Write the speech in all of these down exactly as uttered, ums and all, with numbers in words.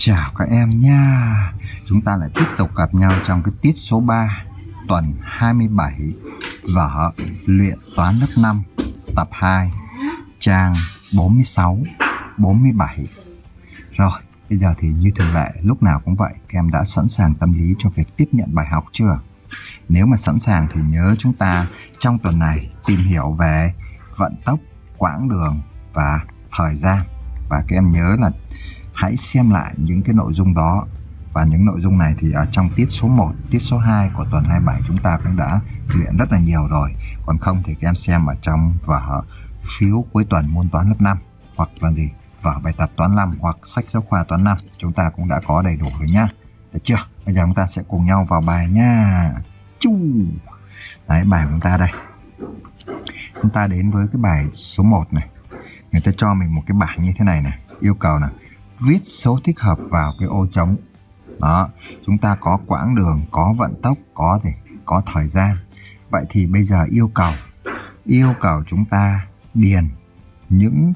Chào các em nha. Chúng ta lại tiếp tục gặp nhau trong cái tiết số ba, tuần hai mươi bảy, vở luyện toán lớp năm, tập hai, trang bốn mươi sáu, bốn mươi bảy. Rồi, bây giờ thì như thường lệ, lúc nào cũng vậy, các em đã sẵn sàng tâm lý cho việc tiếp nhận bài học chưa? Nếu mà sẵn sàng thì nhớ chúng ta trong tuần này tìm hiểu về vận tốc, quãng đường và thời gian. Và các em nhớ là hãy xem lại những cái nội dung đó. Và những nội dung này thì ở trong tiết số một, tiết số hai của tuần hai mươi bảy chúng ta cũng đã luyện rất là nhiều rồi. Còn không thì các em xem ở trong vở phiếu cuối tuần môn toán lớp năm, hoặc là gì, vở bài tập toán năm hoặc sách giáo khoa toán năm, chúng ta cũng đã có đầy đủ rồi nhá. Được chưa? Bây giờ chúng ta sẽ cùng nhau vào bài nha. Chú. Đấy, bài của chúng ta đây. Chúng ta đến với cái bài số một này. Người ta cho mình một cái bảng như thế này này. Yêu cầu là viết số thích hợp vào cái ô trống. Đó, chúng ta có quãng đường, có vận tốc, có gì? Có thời gian. Vậy thì bây giờ yêu cầu yêu cầu chúng ta điền những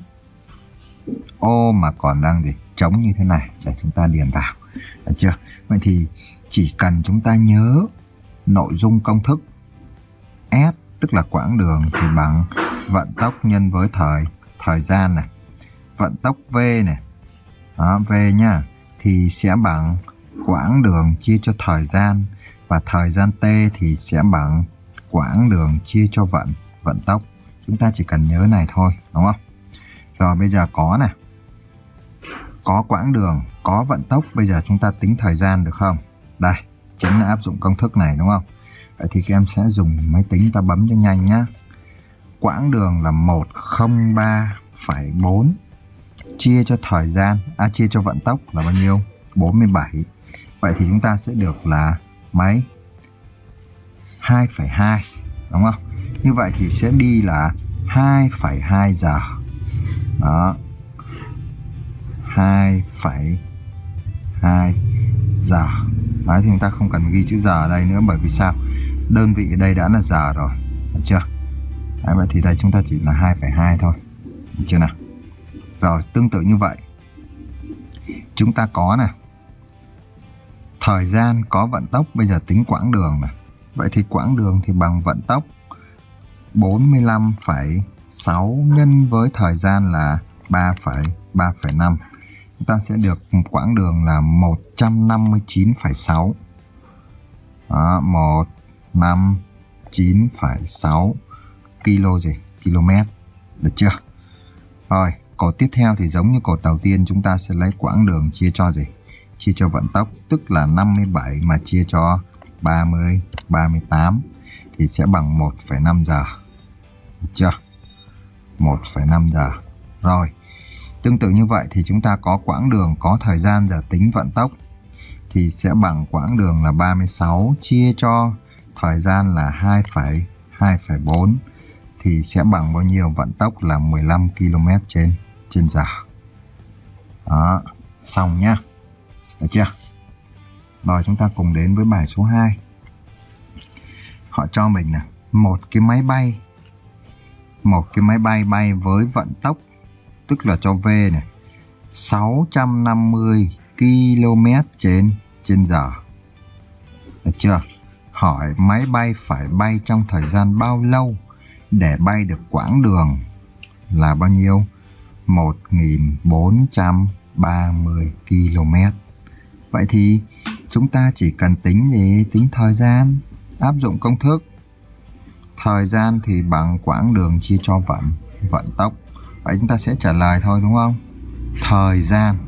ô mà còn đang gì? Trống như thế này để chúng ta điền vào. Được chưa? Vậy thì chỉ cần chúng ta nhớ nội dung công thức S, tức là quãng đường thì bằng vận tốc nhân với thời thời gian này. Vận tốc V này. Đó, V nhá, thì sẽ bằng quãng đường chia cho thời gian, và thời gian T thì sẽ bằng quãng đường chia cho vận vận tốc. Chúng ta chỉ cần nhớ này thôi, đúng không? Rồi bây giờ có này. Có quãng đường, có vận tốc, bây giờ chúng ta tính thời gian được không? Đây, chính là áp dụng công thức này, đúng không? Vậy thì các em sẽ dùng máy tính ta bấm cho nhanh nhá. Quãng đường là một trăm linh ba phẩy bốn chia cho thời gian, à chia cho vận tốc là bao nhiêu? bốn mươi bảy. Vậy thì chúng ta sẽ được là mấy? hai phẩy hai, đúng không? Như vậy thì sẽ đi là hai phẩy hai giờ. Đó. hai phẩy hai giờ. Đấy, thì chúng ta không cần ghi chữ giờ ở đây nữa, bởi vì sao? Đơn vị ở đây đã là giờ rồi, được chưa? Đấy, vậy thì đây chúng ta chỉ là hai phẩy hai thôi, được chưa nào? Rồi, tương tự như vậy, chúng ta có này, thời gian có vận tốc, bây giờ tính quãng đường này. Vậy thì quãng đường thì bằng vận tốc bốn mươi lăm phẩy sáu nhân với thời gian là ba phẩy năm. Chúng ta sẽ được một quãng đường là một trăm năm mươi chín phẩy sáu. Đó, một trăm năm mươi chín phẩy sáu kilo gì? Km. Được chưa? Rồi, cột tiếp theo thì giống như cột đầu tiên, chúng ta sẽ lấy quãng đường chia cho gì? Chia cho vận tốc, tức là năm mươi bảy mà chia cho ba mươi, ba mươi tám thì sẽ bằng một phẩy năm giờ. Được chưa? một phẩy năm giờ. Rồi, tương tự như vậy thì chúng ta có quãng đường, có thời gian, giờ tính vận tốc thì sẽ bằng quãng đường là ba mươi sáu chia cho thời gian là hai phẩy bốn thì sẽ bằng bao nhiêu? Vận tốc là mười lăm ki lô mét trên trên giờ. Đó, xong nhá. Được chưa? Rồi chúng ta cùng đến với bài số hai. Họ cho mình là một cái máy bay một cái máy bay bay với vận tốc, tức là cho V này, sáu trăm năm mươi ki lô mét trên trên giờ. Được chưa? Hỏi máy bay phải bay trong thời gian bao lâu để bay được quãng đường là bao nhiêu? một nghìn bốn trăm ba mươi ki lô mét. Vậy thì chúng ta chỉ cần tính gì? Tính thời gian, áp dụng công thức. Thời gian thì bằng quãng đường chia cho vận vận tốc. Vậy chúng ta sẽ trả lời thôi, đúng không? Thời gian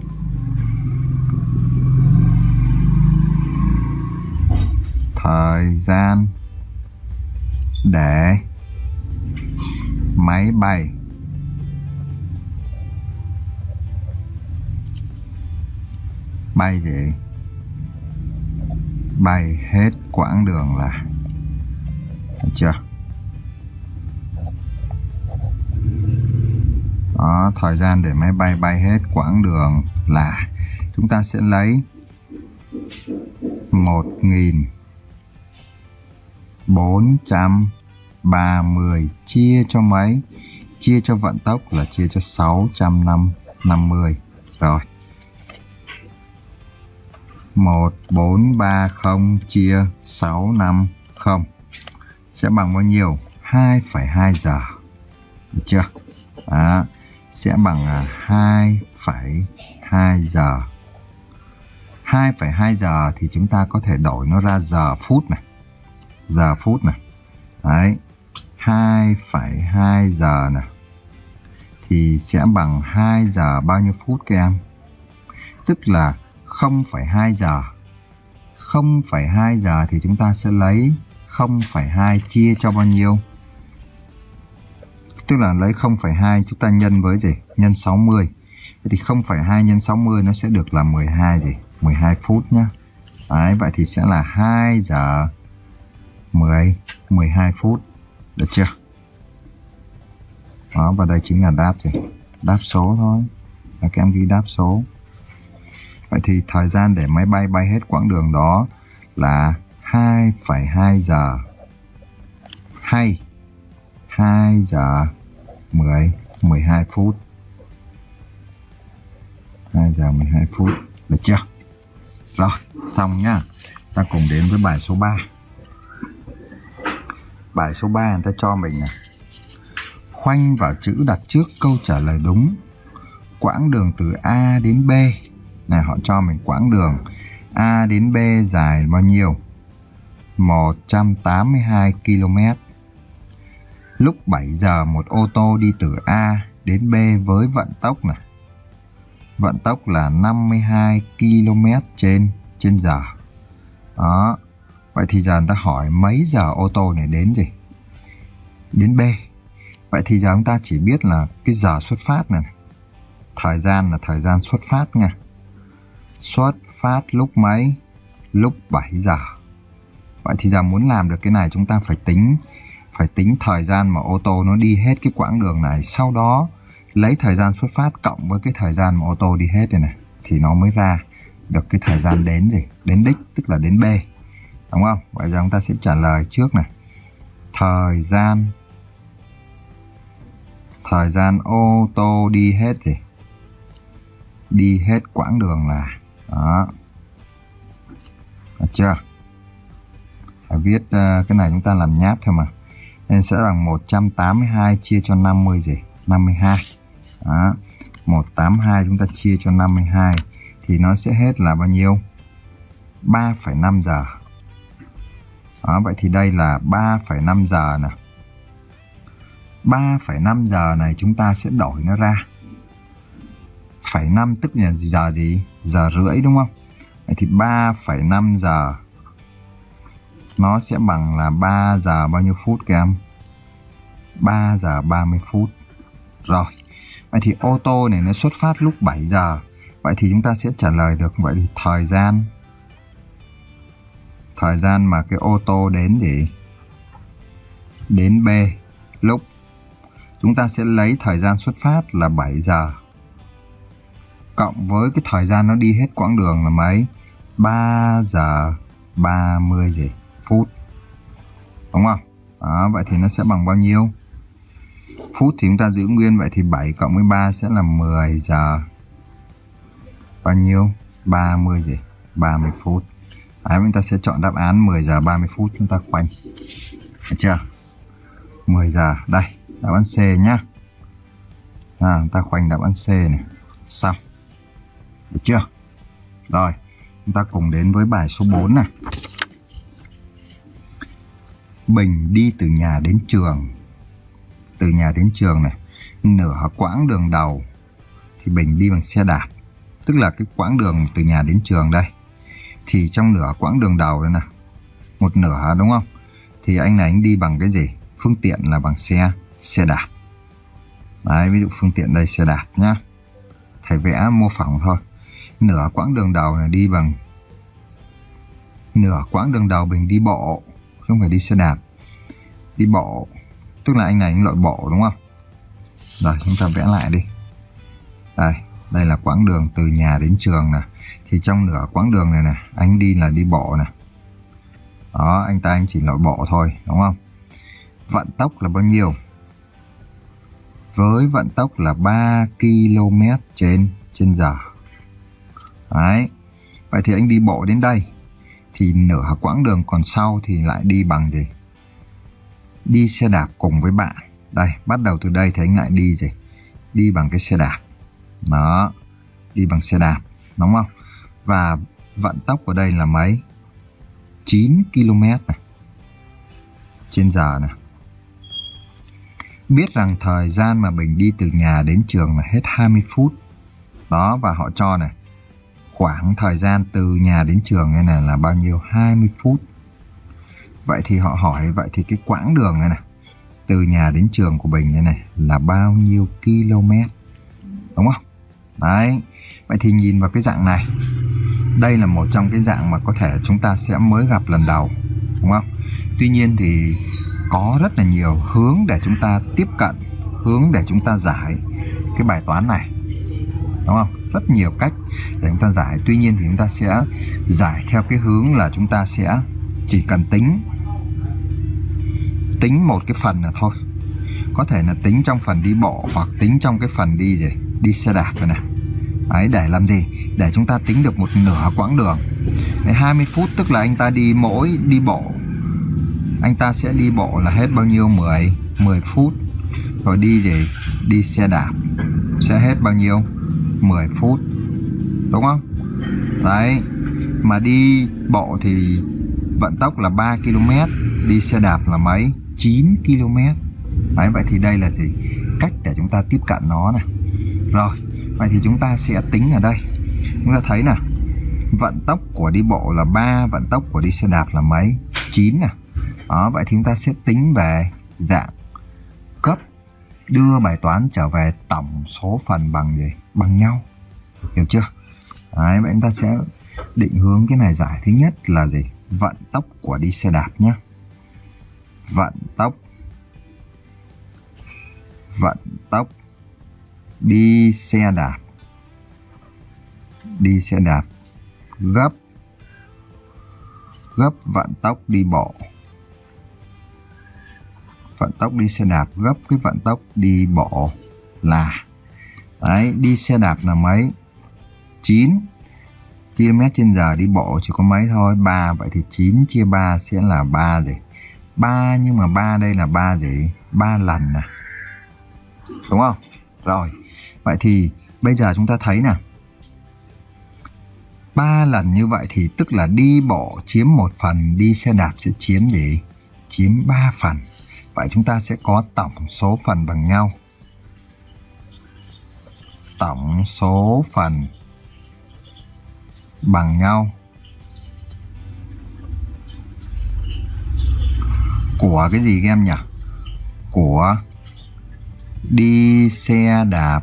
Thời gian để máy bay bay gì? Bay hết quãng đường là, được chưa? Đó, thời gian để máy bay bay hết quãng đường là, chúng ta sẽ lấy một nghìn bốn trăm ba mươi chia cho mấy? Chia cho vận tốc là chia cho sáu trăm năm mươi. Rồi, một bốn ba không chia sáu năm không sẽ bằng bao nhiêu? hai phẩy hai giờ. Được chưa? Đó. Sẽ bằng hai phẩy hai giờ. hai phẩy hai giờ thì chúng ta có thể đổi nó ra giờ phút này. Giờ phút này. Đấy. hai phẩy hai giờ này. Thì sẽ bằng hai giờ bao nhiêu phút các em? Tức là không phẩy hai giờ. không phẩy hai giờ thì chúng ta sẽ lấy không phẩy hai chia cho bao nhiêu? Tức là lấy không phẩy hai chúng ta nhân với gì? Nhân sáu mươi. Vậy thì không phẩy hai nhân sáu mươi nó sẽ được là mười hai gì? mười hai phút nhá. Đấy, vậy thì sẽ là hai giờ mười, mười hai phút. Được chưa? Đó, và đây chính là đáp gì? Đáp số thôi. Và các em ghi đáp số. Vậy thì thời gian để máy bay bay hết quãng đường đó là hai phẩy hai giờ hay hai giờ mười, mười hai phút. hai giờ mười hai phút. Được chưa? Rồi, xong nhá. Ta cùng đến với bài số ba. Bài số ba người ta cho mình này. Khoanh vào chữ đặt trước câu trả lời đúng. Quãng đường từ A đến B. Này, họ cho mình quãng đường A đến B dài bao nhiêu? một trăm tám mươi hai ki lô mét. Lúc bảy giờ một ô tô đi từ A đến B với vận tốc này. Vận tốc là năm mươi hai ki lô mét trên trên giờ. Đó. Vậy thì giờ người ta hỏi mấy giờ ô tô này đến gì? Đến B. Vậy thì giờ chúng ta chỉ biết là cái giờ xuất phát này. Thời gian là thời gian xuất phát nha. Xuất phát lúc mấy? Lúc bảy giờ. Vậy thì giờ muốn làm được cái này chúng ta phải tính phải tính thời gian mà ô tô nó đi hết cái quãng đường này, sau đó lấy thời gian xuất phát cộng với cái thời gian mà ô tô đi hết này này thì nó mới ra được cái thời gian đến gì? Đến đích, tức là đến B. Đúng không? Vậy giờ chúng ta sẽ trả lời trước này. Thời gian Thời gian ô tô đi hết gì? Đi hết quãng đường là đó. Được chưa? Phải viết uh, cái này chúng ta làm nháp thôi mà. Nên sẽ bằng một trăm tám mươi hai chia cho năm mươi gì? năm mươi hai. Đó. một trăm tám mươi hai chúng ta chia cho năm mươi hai thì nó sẽ hết là bao nhiêu? ba phẩy năm giờ. Đó, vậy thì đây là ba phẩy năm giờ nè. ba phẩy năm giờ này chúng ta sẽ đổi nó ra. Phẩy năm tức là giờ gì? Giờ rưỡi đúng không? Vậy thì ba phẩy năm giờ nó sẽ bằng là ba giờ bao nhiêu phút các em? ba giờ ba mươi phút. Rồi. Vậy thì ô tô này nó xuất phát lúc bảy giờ. Vậy thì chúng ta sẽ trả lời được. Vậy thì thời gian Thời gian mà cái ô tô đến gì? Đến B lúc chúng ta sẽ lấy thời gian xuất phát là bảy giờ cộng với cái thời gian nó đi hết quãng đường là mấy? ba giờ ba mươi gì? Phút. Đúng không? Đó, vậy thì nó sẽ bằng bao nhiêu? Phút thì chúng ta giữ nguyên, vậy thì bảy cộng với ba sẽ là mười giờ. Bao nhiêu? ba mươi gì? ba mươi phút. Đấy, chúng ta sẽ chọn đáp án mười giờ ba mươi phút, chúng ta khoanh. Được chưa? mười giờ, đây, đáp án C nhá. À, chúng ta khoanh đáp án C này. Xong. Được chưa? Rồi, chúng ta cùng đến với bài số bốn này. Bình đi từ nhà đến trường. Từ nhà đến trường này, nửa quãng đường đầu thì Bình đi bằng xe đạp. Tức là cái quãng đường từ nhà đến trường đây. Thì trong nửa quãng đường đầu đây nè, một nửa đúng không? Thì anh này anh đi bằng cái gì? Phương tiện là bằng xe xe đạp. Đấy, ví dụ phương tiện đây xe đạp nhá. Thầy vẽ mô phỏng thôi. Nửa quãng đường đầu này đi bằng Nửa quãng đường đầu Bình đi bộ, không phải đi xe đạp. Đi bộ, tức là anh này anh lội bộ đúng không? Rồi chúng ta vẽ lại đi. Đây, đây là quãng đường từ nhà đến trường nè. Thì trong nửa quãng đường này nè, anh đi là đi bộ nè. Đó, anh ta anh chỉ lội bộ thôi, đúng không? Vận tốc là bao nhiêu? Với vận tốc là ba ki lô mét trên trên giờ. Đấy. Vậy thì anh đi bộ đến đây thì nửa quãng đường còn sau thì lại đi bằng gì? Đi xe đạp cùng với bạn. Đây, bắt đầu từ đây thì anh lại đi gì? Đi bằng cái xe đạp. Đó, đi bằng xe đạp, đúng không? Và vận tốc ở đây là mấy? chín ki lô mét này, trên giờ này. Biết rằng thời gian mà Bình đi từ nhà đến trường là hết hai mươi phút. Đó, và họ cho này, khoảng thời gian từ nhà đến trường này, này là bao nhiêu? hai mươi phút. Vậy thì họ hỏi, vậy thì cái quãng đường này này, từ nhà đến trường của Bình này này là bao nhiêu km? Đúng không? Đấy, vậy thì nhìn vào cái dạng này, đây là một trong cái dạng mà có thể chúng ta sẽ mới gặp lần đầu, đúng không? Tuy nhiên thì có rất là nhiều hướng để chúng ta tiếp cận, hướng để chúng ta giải cái bài toán này, đúng không? Rất nhiều cách để chúng ta giải. Tuy nhiên thì chúng ta sẽ giải theo cái hướng là chúng ta sẽ chỉ cần tính tính một cái phần là thôi. Có thể là tính trong phần đi bộ hoặc tính trong cái phần đi gì? Đi xe đạp này này. Đấy, để làm gì? Để chúng ta tính được một nửa quãng đường. Đấy, hai mươi phút tức là anh ta đi mỗi đi bộ, anh ta sẽ đi bộ là hết bao nhiêu? mười phút. Rồi đi gì? Đi xe đạp sẽ hết bao nhiêu? mười phút. Đúng không? Đấy, mà đi bộ thì vận tốc là ba ki lô mét, đi xe đạp là mấy? chín ki lô mét. Đấy, vậy thì đây là gì? Cách để chúng ta tiếp cận nó này. Rồi, vậy thì chúng ta sẽ tính ở đây. Chúng ta thấy nè, vận tốc của đi bộ là ba, vận tốc của đi xe đạp là mấy? chín nè. Đó, vậy thì chúng ta sẽ tính về dạng gấp, đưa bài toán trở về tổng số phần bằng gì? Bằng nhau. Hiểu chưa? Đấy, vậy chúng ta sẽ định hướng cái này giải. Thứ nhất là gì? Vận tốc của đi xe đạp nhé. Vận tốc Vận tốc đi xe đạp Đi xe đạp gấp Gấp vận tốc đi bộ. Vận tốc đi xe đạp gấp cái vận tốc đi bộ là, đấy, đi xe đạp là mấy? chín ki lô mét trên giờ, đi bộ chỉ có mấy thôi? ba. Vậy thì chín chia ba sẽ là ba gì? ba, nhưng mà ba đây là ba gì? ba lần nè. Đúng không? Rồi, vậy thì bây giờ chúng ta thấy nè, ba lần như vậy thì tức là đi bộ chiếm một phần, đi xe đạp sẽ chiếm gì? Chiếm ba phần. Vậy chúng ta sẽ có tổng số phần bằng nhau. Tổng số phần bằng nhau của cái gì các em nhỉ? Của đi xe đạp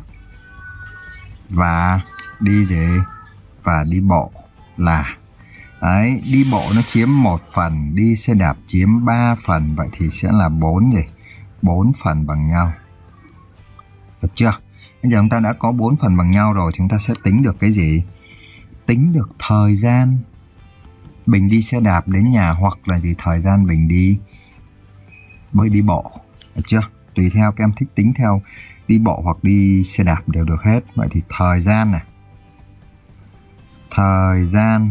và đi gì? Và đi bộ là, đấy, đi bộ nó chiếm một phần, đi xe đạp chiếm ba phần. Vậy thì sẽ là bốn gì? bốn phần bằng nhau. Được chưa? Bây giờ chúng ta đã có bốn phần bằng nhau rồi thì chúng ta sẽ tính được cái gì? Tính được thời gian Bình đi xe đạp đến nhà, hoặc là gì? Thời gian Bình đi mới đi bộ. Được chưa? Tùy theo các em thích tính theo đi bộ hoặc đi xe đạp đều được hết. Vậy thì thời gian này, thời gian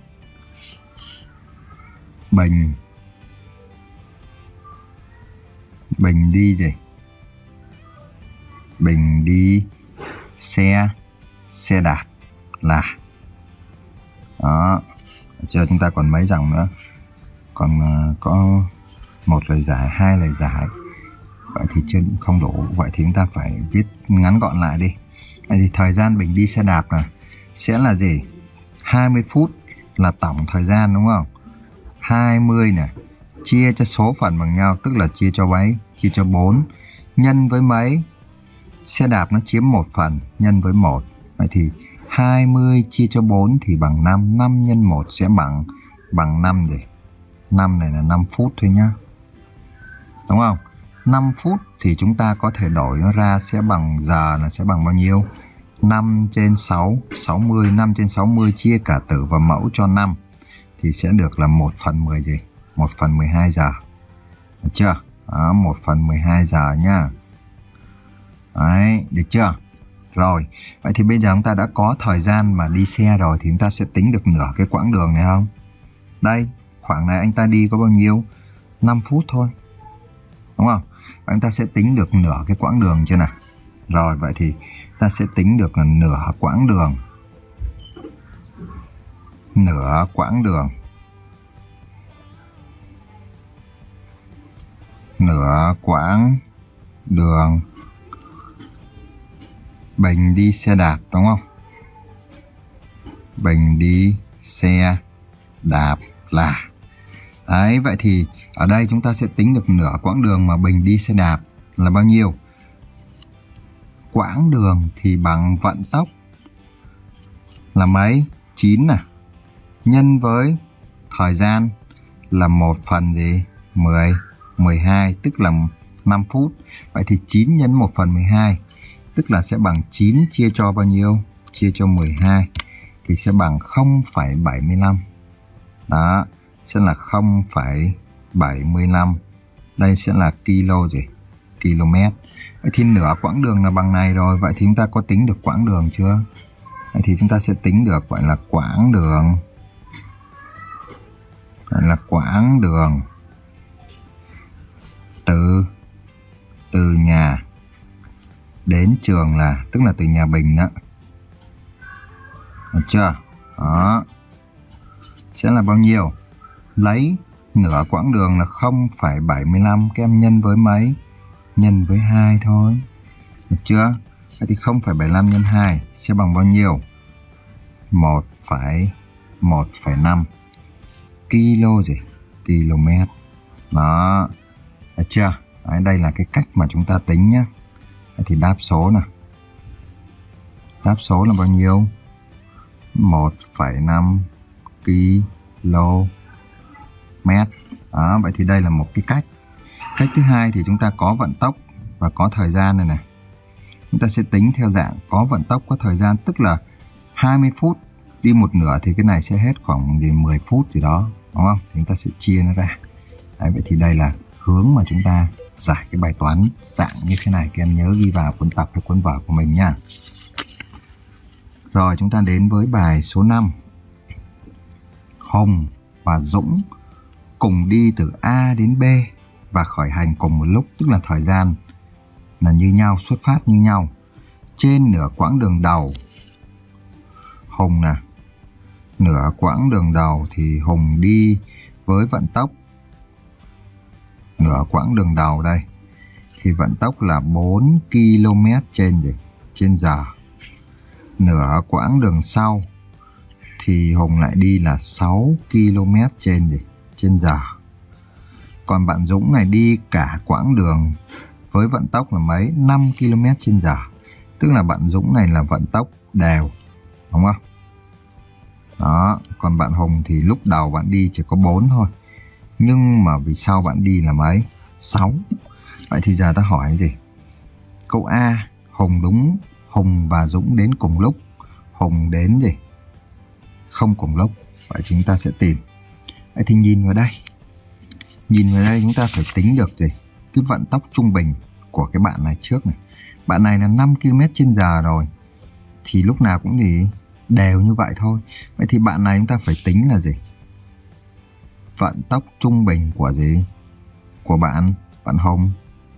Bình Bình đi gì? Bình đi xe xe đạp là, đó. Chờ chúng ta còn mấy dòng nữa, còn uh, có một lời giải, hai lời giải. Vậy thì chưa không đủ. Vậy thì chúng ta phải viết ngắn gọn lại đi. Vậy thì thời gian Bình đi xe đạp là sẽ là gì? hai mươi phút là tổng thời gian, đúng không? hai mươi này chia cho số phần bằng nhau, tức là chia cho mấy? Chia cho bốn. Nhân với mấy? Xe đạp nó chiếm một phần, nhân với một. Vậy thì hai mươi chia cho bốn thì bằng năm. năm nhân một sẽ bằng bằng năm gì? năm này là năm phút thôi nhá. Đúng không? năm phút thì chúng ta có thể đổi nó ra sẽ bằng giờ là sẽ bằng bao nhiêu? năm trên sáu, sáu mươi. năm trên sáu mươi chia cả tử và mẫu cho năm thì sẽ được là một phần mười gì? một phần mười hai giờ. Được chưa? Đó, một phần mười hai giờ nhá. Đấy, được chưa? Rồi. Rồi, vậy thì bây giờ chúng ta đã có thời gian mà đi xe rồi thì chúng ta sẽ tính được nửa cái quãng đường này không? Đây, khoảng này anh ta đi có bao nhiêu? năm phút thôi. Đúng không? Và chúng ta sẽ tính được nửa cái quãng đường chưa nào? Rồi, vậy thì ta sẽ tính được là nửa quãng đường. Nửa quãng đường. Nửa quãng đường Bình đi xe đạp, đúng không? Bình đi xe đạp là. Đấy, vậy thì ở đây chúng ta sẽ tính được nửa quãng đường mà Bình đi xe đạp là bao nhiêu? Quãng đường thì bằng vận tốc là mấy? chín nè. Nhân với thời gian là một phần gì? mười, mười hai, tức là năm phút. Vậy thì chín nhân một phần mười hai, tức là sẽ bằng chín chia cho bao nhiêu? Chia cho mười hai thì sẽ bằng không phẩy bảy mươi lăm. Đó, sẽ là không phẩy bảy mươi lăm. Đây sẽ là kilo gì? Km. Vậy thì nửa quãng đường là bằng này rồi. Vậy thì chúng ta có tính được quãng đường chưa? Vậy thì chúng ta sẽ tính được, gọi là quãng đường. Gọi là quãng đường từ từ nhà đến trường là, tức là từ nhà Bình đó. Được chưa? Đó. Sẽ là bao nhiêu? Lấy nửa quãng đường là không phẩy bảy mươi lăm, các em nhân với mấy? Nhân với hai thôi. Được chưa? Vậy thì không phẩy bảy mươi lăm nhân hai sẽ bằng bao nhiêu? một phẩy năm kilo gì? Km. Đó. Được chưa? Đấy, đây là cái cách mà chúng ta tính nhé. Thì đáp số nào. Đáp số là bao nhiêu? một phẩy năm km. Đó, vậy thì đây là một cái cách. Cách thứ hai thì chúng ta có vận tốc và có thời gian này này. Chúng ta sẽ tính theo dạng có vận tốc có thời gian, tức là hai mươi phút đi một nửa thì cái này sẽ hết khoảng gì mười phút gì đó, đúng không? Thì chúng ta sẽ chia nó ra. Đấy, vậy thì đây là hướng mà chúng ta giải cái bài toán dạng như thế này. Các em nhớ ghi vào cuốn tập hay cuốn vở của mình nha. Rồi chúng ta đến với bài số năm. Hồng và Dũng cùng đi từ A đến B và khởi hành cùng một lúc, tức là thời gian là như nhau, xuất phát như nhau. Trên nửa quãng đường đầu, Hùng nè, nửa quãng đường đầu thì Hùng đi với vận tốc, nửa quãng đường đầu đây thì vận tốc là bốn ki lô mét trên gì? Trên giờ. Nửa quãng đường sau thì Hùng lại đi là sáu ki lô mét trên gì? Trên giờ. Còn bạn Dũng này đi cả quãng đường với vận tốc là mấy? năm ki lô mét trên giờ. Tức là bạn Dũng này là vận tốc đều, đúng không? Đó, còn bạn Hùng thì lúc đầu bạn đi chỉ có bốn thôi. Nhưng mà vì sau bạn đi là mấy? sáu. Vậy thì giờ ta hỏi gì? Câu A, Hùng đúng Hùng và Dũng đến cùng lúc. Hùng đến gì? Không cùng lúc. Vậy chúng ta sẽ tìm. Vậy thì nhìn vào đây. Nhìn vào đây chúng ta phải tính được gì? Cái vận tốc trung bình của cái bạn này trước này. Bạn này là năm ki lô mét trên giờ rồi. Thì lúc nào cũng gì? Đều như vậy thôi. Vậy thì bạn này chúng ta phải tính là gì? Vận tốc trung bình của gì? Của bạn, bạn Hùng.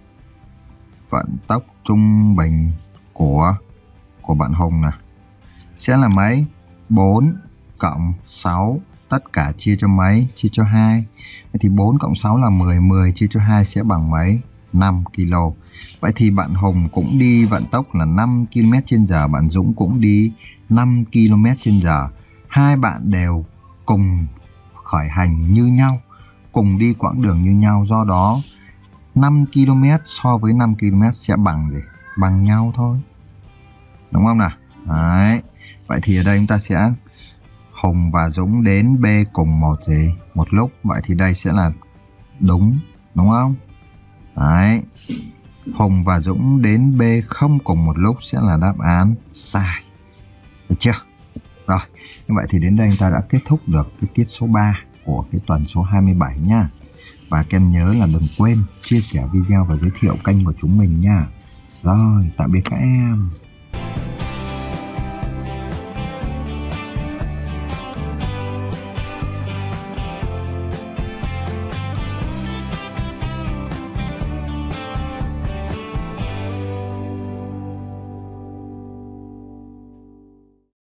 Vận tốc trung bình của của bạn Hùng nè. Sẽ là mấy? bốn cộng sáu. Tất cả chia cho mấy? Chia cho hai. Vậy thì bốn cộng sáu là mười. mười chia cho hai sẽ bằng mấy? năm ki lô. Vậy thì bạn Hùng cũng đi vận tốc là năm ki lô mét trên giờ. Bạn Dũng cũng đi năm ki lô mét trên giờ. Hai bạn đều cùng khởi hành như nhau, cùng đi quãng đường như nhau. Do đó năm ki lô mét so với năm ki lô mét sẽ bằng gì? Bằng nhau thôi. Đúng không nào? Đấy. Vậy thì ở đây chúng ta sẽ Hùng và Dũng đến B cùng một gì? Một lúc. Vậy thì đây sẽ là đúng. Đúng không? Đấy. Hùng và Dũng đến B không cùng một lúc sẽ là đáp án sai. Được chưa? Rồi. Như vậy thì đến đây chúng ta đã kết thúc được cái tiết số ba của cái tuần số hai mươi bảy nha. Và các em nhớ là đừng quên chia sẻ video và giới thiệu kênh của chúng mình nha. Rồi, tạm biệt các em.